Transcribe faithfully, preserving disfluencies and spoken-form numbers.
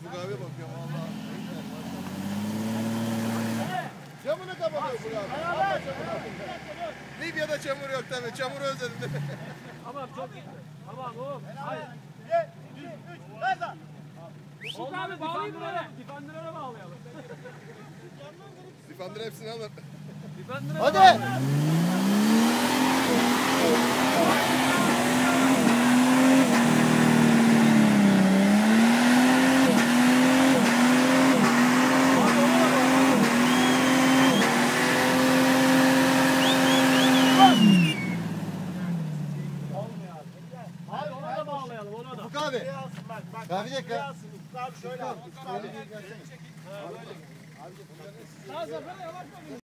Ufuk abiye bakıyorum valla. Camını kapatıyor Ufuk abi. Libya'da çamur yok tabii. Çamuru özledim değil mi? Tamam çok iyi. Tamam oğlum. Hayır. bir, iki, üç, Erza. Ufuk abi bağlayayım böyle. Difandırana bağlayalım. Difandır hepsini alır. Difandırana Hadi. bağlayalım. Hayır ona da bağlayalım ona da. Ufuk abi. Ya bir dakika. Abi şöyle al. Şöyle bir gelsene. Daha zafere yavaş bakın.